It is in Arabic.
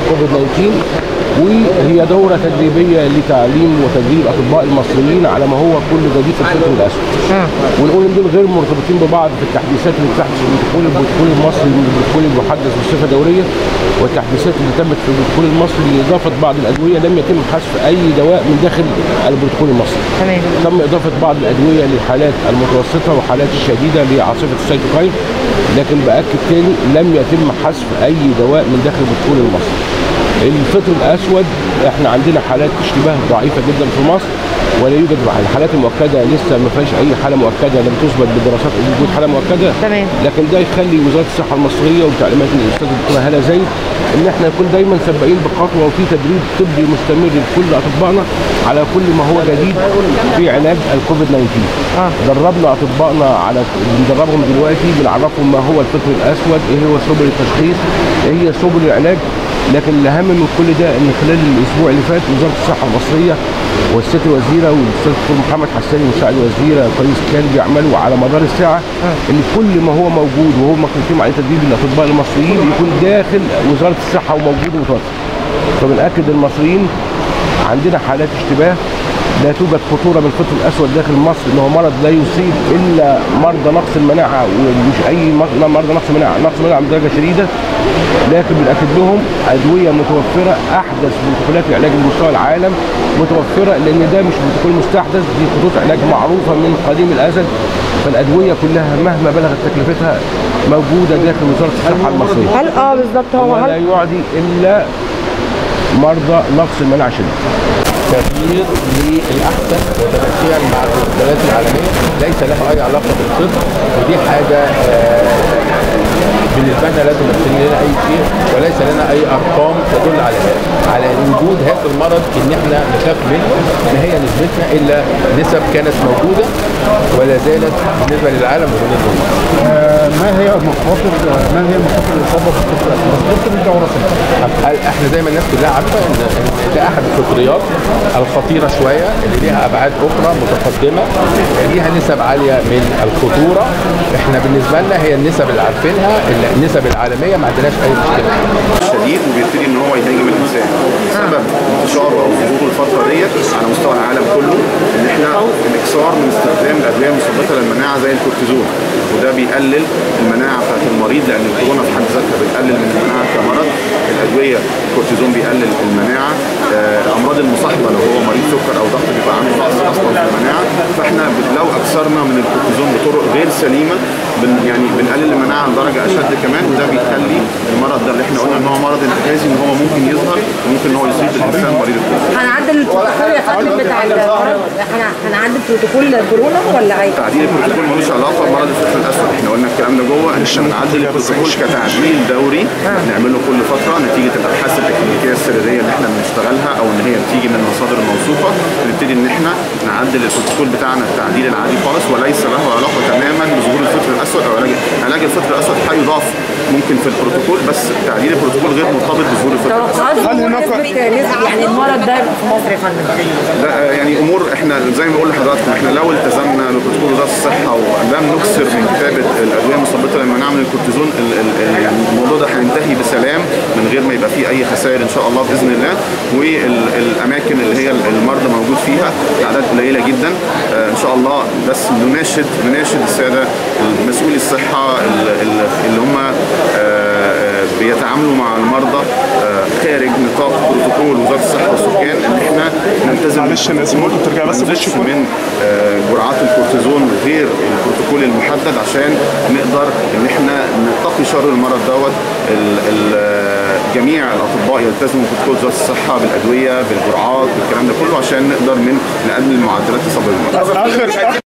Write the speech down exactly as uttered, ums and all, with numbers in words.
كوفيد تسعة عشر، وهي دورة تدريبية لتعليم وتدريب أطباء المصريين على ما هو كل جديد في الفطر الأسود. ونقول إن دول غير مرتبطين ببعض في التحديثات اللي بتحدث في البروتوكول البروتوكول المصري من البروتوكول المحدث بصفة دورية، والتحديثات اللي تمت في البروتوكول المصري لإضافة بعض الأدوية. لم يتم حذف أي دواء من داخل البروتوكول المصري. تمام. تم إضافة بعض الأدوية للحالات المتوسطة وحالات الشديدة لعاصفة السيتوكاين، لكن بأكد تاني لم يتم حذف أي دواء من داخل البروتوكول المصري. الفطر الاسود احنا عندنا حالات اشتباه ضعيفه جدا في مصر، ولا يوجد الحالات المؤكده لسه ما فيهاش اي حاله مؤكده لم تثبت بالدراسات وجود حاله مؤكده. تمام. لكن ده يخلي وزاره الصحه المصريه وبتعليمات الاستاذ الدكتوره هاله زايد ان احنا نكون دايما سباقين بخطوه، وفي تدريب طبي مستمر لكل اطبائنا على كل ما هو جديد في علاج الكوفيد تسعة عشر. آه. دربنا اطبائنا على بندربهم دلوقتي، بنعرفهم ما هو الفطر الاسود، ايه هو سبل التشخيص، ايه هي سبل العلاج. لكن الاهم من كل ده ان خلال الاسبوع اللي فات وزاره الصحه المصريه والست الوزيره والاستاذ الدكتور محمد حساني مساعد الوزيره الرئيس كان بيعملوا على مدار الساعه ان كل ما هو موجود وهو مكتوب عليه تدريب الاطباء المصريين يكون داخل وزاره الصحه وموجود ومتوفر. فبنأكد للمصريين عندنا حالات اشتباه، لا توجد خطوره بالفطر الاسود داخل مصر، ان هو مرض لا يصيب الا مرضى نقص المناعه، ومش اي مرضى نقص المناعه، نقص المناعه بدرجه شديده. لكن بنأكد لهم ادويه متوفره، احدث بروتوكولات العلاج لمستوى العالم متوفره، لان ده مش بروتوكول مستحدث، دي خطوط علاج معروفه من قديم الازل. فالادويه كلها مهما بلغت تكلفتها موجوده داخل وزاره الصحه المصريه. هل اه بالظبط هو ولا يعدي الا مرضى نقص المناعه شديد. تغيير للاحسن وتمشيا مع البروتوكولات العالميه ليس له اي علاقه بالطب، ودي حاجه بالنسبه لنا لا تمثل لنا اي شيء، وليس لنا اي ارقام تدل على على وجود هذا المرض ان احنا نخاف منه. ما هي نسبتنا الا نسب كانت موجوده ولا زالت بالنسبه للعالم وبالنسبه لنا. ما هي المخاطر ما هي المخاطر الاصابه بالفطر الاسود الجغرافيه؟ احنا زي ما الناس كلها عارفه ان ده احد الفطريات الخطيره شويه اللي ليها ابعاد اخرى متقدمه، ليها نسب عاليه من الخطوره. احنا بالنسبه لنا هي النسب اللي عارفينها، النسب العالميه ما عندناش اي مشكله. شديد وبيبتدي ان هو يهاجم الانسان. سبب انتشاره او ظهور الفتره ديت على مستوى العالم كله ان احنا الاكثار من استخدام الادويه المثبطه للمناعه زي الكورتيزون، وده بيقلل المناعه بتاعت المريض، لان الكورونا في حد ذاتها بتقلل من المناعه كمرض. الادويه الكورتيزون بيقلل المناعه. الامراض المصاحبه لو هو مريض سكر او ضغط بيبقى عنده نقص اصلا في المناعه. فاحنا لو اكثرنا من الكورتيزون بطرق غير سليمه بن يعني بنقلل المناعه لدرجه اشد كمان، وده بيخلي المرض ده اللي احنا قلنا ان هو مرض انتهازي ان هو ممكن يظهر وممكن ان هو يصيب الانسان مريض الكورونا. هنعدل البروتوكول يا فندم بتاع المرض، احنا هنعدل بروتوكول كورونا ولا ايه؟ تعديل البروتوكول ملوش علاقه بمرض الفطر الاسود، احنا قلنا الكلام ده جوه ان احنا بنعدل البروتوكول كتعديل دوري بنعمله كل فتره نتيجه الابحاث التكنيكيه السريريه اللي احنا بنشتغلها او ان هي بتيجي من مصادر موثوقه. بنبتدي ان احنا نعدل البروتوكول بتاعنا التعديل العادي خالص، وليس له علاقه تماما بظهور الفطر الاسود او علاج علاج الفطر الاسود هيضاف ممكن في البروتوكول، بس تعديل البروتوكول غير مرتبط بظهور الفطر الاسود. هل هناك يعني المرض ده في مصر يا فندم؟ لا يعني امور احنا زي ما بقول لحضراتكم احنا لو التزمنا ببروتوكول وزاره الصحه ولم نكثر من كتابه الادويه المثبطه للمناعه من الكورتيزون، الموضوع ده هينتهي بسلام من غير ما يبقى فيه اي خسائر ان شاء الله باذن الله. والاماكن اللي هي المرضى موجود فيها اعداد قليله جدا ان شاء الله. بس نناشد نناشد الساده مسؤولي الصحه اللي هم بيتعاملوا مع المرضى خارج نطاق بروتوكول وزاره الصحه والسكان ان احنا نلتزم معلش انا اسف ممكن ترجع بس من جرعات الكورتيزون غير البروتوكول المحدد عشان نقدر ان احنا نتقي شر المرض دوت. جميع الاطباء يلتزموا ببروتوكول وزاره الصحه بالادويه بالجرعات بالكلام ده كله عشان نقدر من نقلل معدلات اصابه المرض.